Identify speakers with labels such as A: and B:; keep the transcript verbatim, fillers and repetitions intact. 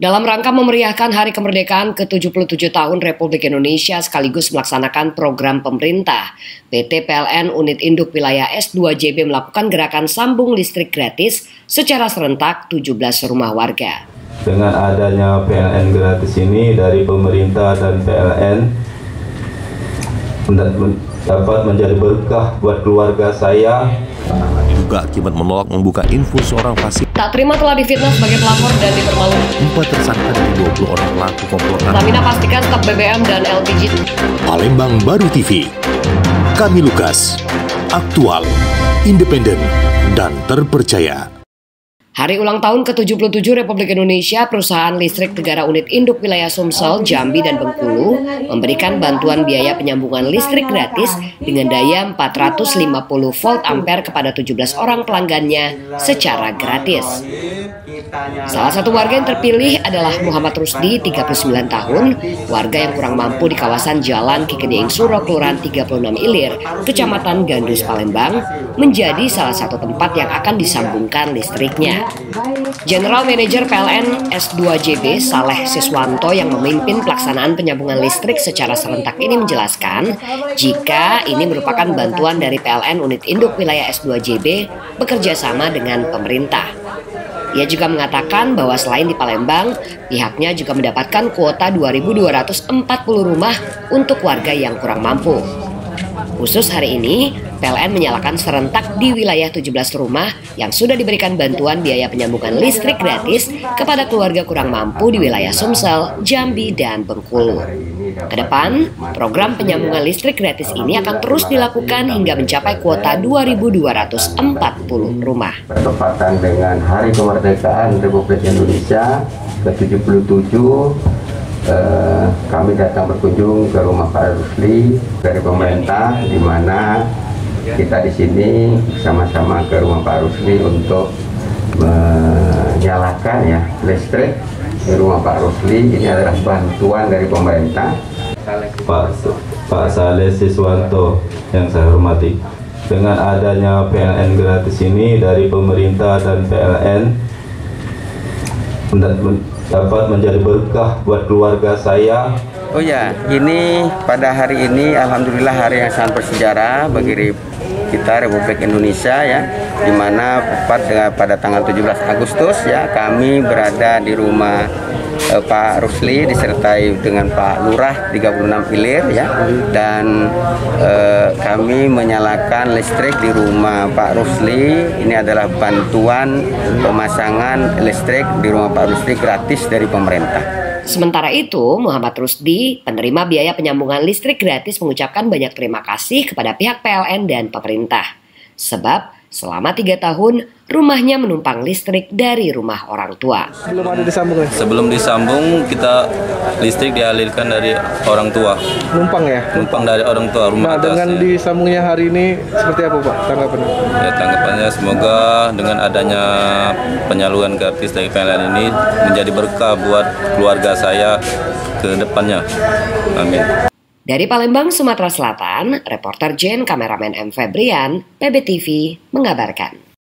A: Dalam rangka memeriahkan Hari Kemerdekaan ke tujuh puluh tujuh tahun Republik Indonesia sekaligus melaksanakan program pemerintah, P T P L N Unit Induk Wilayah S dua J B melakukan gerakan sambung listrik gratis secara serentak tujuh belas rumah warga.
B: Dengan adanya P L N gratis ini dari pemerintah dan P L N dapat menjadi berkah buat keluarga saya.
C: Juga akibat menolak membuka info seorang fasik.
A: Tak terima telah difitnah sebagai pelapor dan dipermalukan.
C: Empat tersangka dari dua puluh orang pelaku komplotan.
A: Pertamina pastikan stok B B M dan L P G.
D: Palembang Baru T V. Kami Lukas. Aktual, independen, dan terpercaya.
A: Hari ulang tahun ke tujuh puluh tujuh Republik Indonesia, perusahaan listrik negara unit induk wilayah Sumsel, Jambi, dan Bengkulu memberikan bantuan biaya penyambungan listrik gratis dengan daya empat ratus lima puluh volt ampere kepada tujuh belas orang pelanggannya secara gratis. Salah satu warga yang terpilih adalah Muhammad Rusdi, tiga puluh sembilan tahun, warga yang kurang mampu di kawasan Jalan Kikedeing Suro, Kelurahan tiga puluh enam Ilir, Kecamatan Gandus, Palembang, menjadi salah satu tempat yang akan disambungkan listriknya. General Manager P L N S dua J B Saleh Siswanto yang memimpin pelaksanaan penyambungan listrik secara serentak ini menjelaskan jika ini merupakan bantuan dari P L N Unit Induk Wilayah S dua J B bekerja sama dengan pemerintah. Ia juga mengatakan bahwa selain di Palembang, pihaknya juga mendapatkan kuota dua ribu dua ratus empat puluh rumah untuk warga yang kurang mampu. Khusus hari ini, P L N menyalakan serentak di wilayah tujuh belas rumah yang sudah diberikan bantuan biaya penyambungan listrik gratis kepada keluarga kurang mampu di wilayah Sumsel, Jambi, dan Bengkulu. Kedepan, program penyambungan listrik gratis ini akan terus dilakukan hingga mencapai kuota dua ribu dua ratus empat puluh rumah.
E: Bertepatan dengan Hari Kemerdekaan Republik Indonesia ke tujuh puluh tujuh, Eh, kami datang berkunjung ke rumah Pak Rusli dari pemerintah, di mana kita di sini sama-sama ke rumah Pak Rusli untuk menyalakan ya listrik di rumah Pak Rusli. Ini adalah bantuan dari pemerintah.
B: Pak Pak Saleh Siswanto yang saya hormati, dengan adanya P L N gratis ini dari pemerintah dan P L N dapat menjadi berkah buat keluarga saya.
E: Oh ya, ini pada hari ini alhamdulillah hari yang sangat bersejarah bagi kita Republik Indonesia ya, di mana tepat dengan pada tanggal tujuh belas Agustus ya, kami berada di rumah eh, Pak Rusli disertai dengan Pak Lurah tiga puluh enam Ilir ya, dan eh, kami menyalakan listrik di rumah Pak Rusli. Ini adalah bantuan pemasangan listrik di rumah Pak Rusli gratis dari pemerintah.
A: Sementara itu, Muhammad Rusdi, penerima biaya penyambungan listrik gratis, mengucapkan banyak terima kasih kepada pihak P L N dan pemerintah. Sebab selama tiga tahun, rumahnya menumpang listrik dari rumah orang tua.
F: Sebelum ada disambung ya?
G: Sebelum disambung, kita listrik dialirkan dari orang tua.
F: Numpang ya?
G: Numpang dari orang tua, rumah
F: nah,
G: atas.
F: Dengan disambungnya hari ini, seperti apa Pak tanggapannya?
G: Ya, tanggapannya semoga dengan adanya penyaluran gratis dari P L N ini menjadi berkah buat keluarga saya ke depannya. Amin.
A: Dari Palembang, Sumatera Selatan, reporter Jen, kameramen M. Febrian, P B T V mengabarkan.